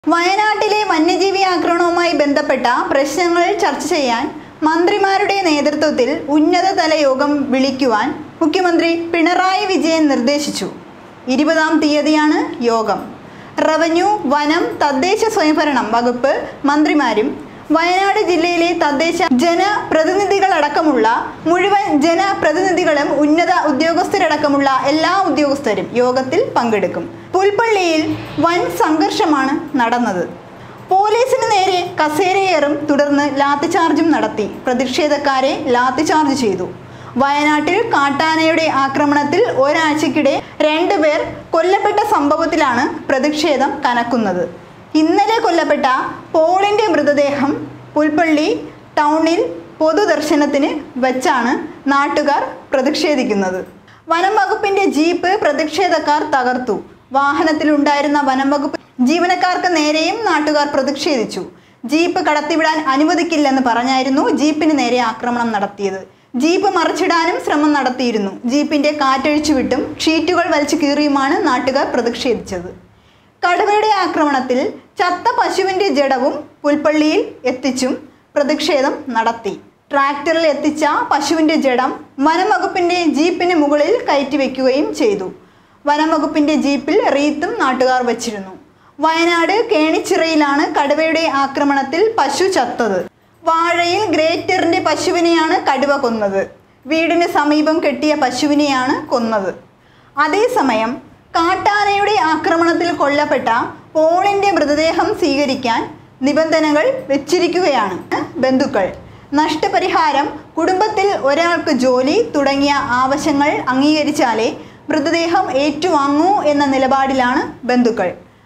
വയനാട്ടിലെ വന്യജീവി ആക്രമണവുമായി ബന്ധപ്പെട്ട പ്രശ്നങ്ങൾ ചർച്ച ചെയ്യാൻ മന്ത്രിമാരുടെ നേതൃത്വത്തിൽ ഉന്നതതല യോഗം വിളിക്കുവാൻ മുഖ്യമന്ത്രി പിണറായി വിജയൻ നിർദ്ദേശിച്ചു. 20-ാം തീയതിയാണ് യോഗം. റവന്യൂ, വനം, തദ്ദേശ സ്വയംഭരണം വകുപ്പ് മന്ത്രിമാരും വയനാട് ജില്ലയിലെ തദ്ദേശ ജനപ്രതിനിധികളടക്കമുള്ള മുഴുവൻ ജനപ്രതിനിധികളും ഉന്നത ഉദ്യോഗസ്ഥരടക്കമുള്ള എല്ലാ ഉദ്യോഗസ്ഥരും യോഗത്തിൽ പങ്കെടുക്കും. പുൽപ്പള്ളിയിൽ വൻ സംഘർഷമാണ് നടന്നത്. പോലീസിന് നേരെ കസേരയേറും, തുടർന്ന് ലാത്തിചാർജും നടത്തി. പ്രതിഷേധക്കാരെ ലാത്തിചാർജ് ചെയ്തു. വയനാട്ടിൽ കാട്ടാനയുടെ ആക്രമണത്തിൽ ഒരാഴ്ചക്കിടെ 2 പേർ കൊല്ലപ്പെട്ട സംഭവത്തിലാണ് പ്രതിഷേധം കനക്കുന്നത്. ഇന്നലെ കൊല്ലപ്പെട്ട പോളിന്റെ മൃതദേഹം പുൽപ്പള്ളി ടൗണിൽ പൊതുദർശനത്തിന് വെച്ചാണ് നാട്ടുകാർ പ്രതിഷേധിക്കുന്നത്. വനം വകുപ്പിന്റെ ജീപ്പ് പ്രതിഷേധക്കാർ തകർത്തു. വാഹനത്തിലുണ്ടായിരുന്ന വനം വകുപ്പ് ജീവനക്കാർക്ക് നേരെയും നാട്ടുകാർ പ്രതിഷേധിച്ചു. ജീപ്പ് കടത്തിവിടാൻ അനുവദിക്കില്ലെന്ന് പറഞ്ഞായിരുന്നു ജീപ്പിന് നേരെ ആക്രമണം നടത്തിയത്. ജീപ്പ് മറിച്ചിടാനും ശ്രമം നടത്തിയിരുന്നു. ജീപ്പിന്റെ കാറ്റഴിച്ചുവിട്ടും ഷീറ്റുകൾ വലിച്ചു കീറിയുമാണ് നാട്ടുകാർ പ്രതിഷേധിച്ചത്. കടുവയുടെ ആക്രമണത്തിൽ ചത്ത പശുവിന്റെ ജഡവും പുൽപ്പള്ളിയിൽ എത്തിച്ചും പ്രതിഷേധം നടത്തി. ട്രാക്ടറിൽ എത്തിച്ച പശുവിന്റെ ജഡം വനം വകുപ്പിന്റെ ജീപ്പിന് മുകളിൽ കയറ്റിവെക്കുകയും ചെയ്തു. വനം വകുപ്പിന്റെ ജീപ്പിൽ റീത്തും നാട്ടുകാർ വച്ചിരുന്നു. വയനാട് കേണിച്ചിറയിലാണ് കടുവയുടെ ആക്രമണത്തിൽ പശു ചത്തത്. വാഴയിൽ ഗ്രേറ്ററിന്റെ പശുവിനെയാണ് കടുവ കൊന്നത്. വീടിന് സമീപം കെട്ടിയ പശുവിനെയാണ് കൊന്നത്. അതേസമയം കാട്ടാനയുടെ ആക്രമണത്തിൽ കൊല്ലപ്പെട്ട പോളിന്റെ മൃതദേഹം സ്വീകരിക്കാൻ നിബന്ധനകൾ വെച്ചിരിക്കുകയാണ് ബന്ധുക്കൾ. നഷ്ടപരിഹാരം, കുടുംബത്തിൽ ഒരാൾക്ക് ജോലി തുടങ്ങിയ ആവശ്യങ്ങൾ അംഗീകരിച്ചാലേ മൃതദേഹം ഏറ്റുവാങ്ങൂ എന്ന നിലപാടിലാണ് ബന്ധുക്കൾ.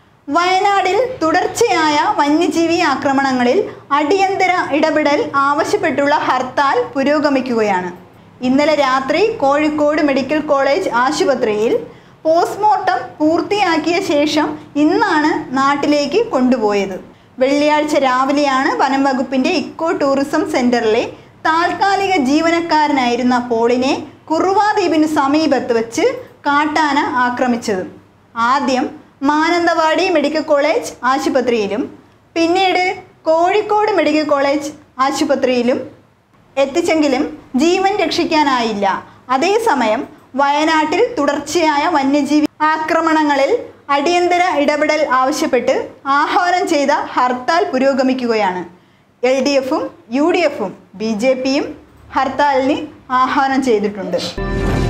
വയനാടിൽ തുടർച്ചയായ വന്യജീവി ആക്രമണങ്ങളിൽ അടിയന്തര ഇടപെടൽ ആവശ്യപ്പെട്ടുള്ള ഹർത്താൽ പുരോഗമിക്കുകയാണ്. ഇന്നലെ രാത്രി കോഴിക്കോട് മെഡിക്കൽ കോളേജ് ആശുപത്രിയിൽ പോസ്റ്റ്മോർട്ടം പൂർത്തിയാക്കിയ ശേഷം ഇന്നാണ് നാട്ടിലേക്ക് കൊണ്ടുപോയത്. വെള്ളിയാഴ്ച രാവിലെയാണ് വനം വകുപ്പിന്റെ ഇക്കോ ടൂറിസം സെന്ററിലെ താൽക്കാലിക ജീവനക്കാരനായിരുന്ന പോളിനെ കുറുവാ ദ്വീപിന് സമീപത്ത് വെച്ച് കാട്ടാന ആക്രമിച്ചത്. ആദ്യം മാനന്തവാടി മെഡിക്കൽ കോളേജ് ആശുപത്രിയിലും പിന്നീട് കോഴിക്കോട് മെഡിക്കൽ കോളേജ് ആശുപത്രിയിലും എത്തിച്ചെങ്കിലും ജീവൻ രക്ഷിക്കാനായില്ല. അതേസമയം വയനാട്ടിൽ തുടർച്ചയായ വന്യജീവി ആക്രമണങ്ങളിൽ അടിയന്തര ഇടപെടൽ ആവശ്യപ്പെട്ട് ആഹ്വാനം ചെയ്ത ഹർത്താൽ പുരോഗമിക്കുകയാണ്. LDFും UDFും BJPയും ഹർത്താലിന് ആഹ്വാനം ചെയ്തിട്ടുണ്ട്.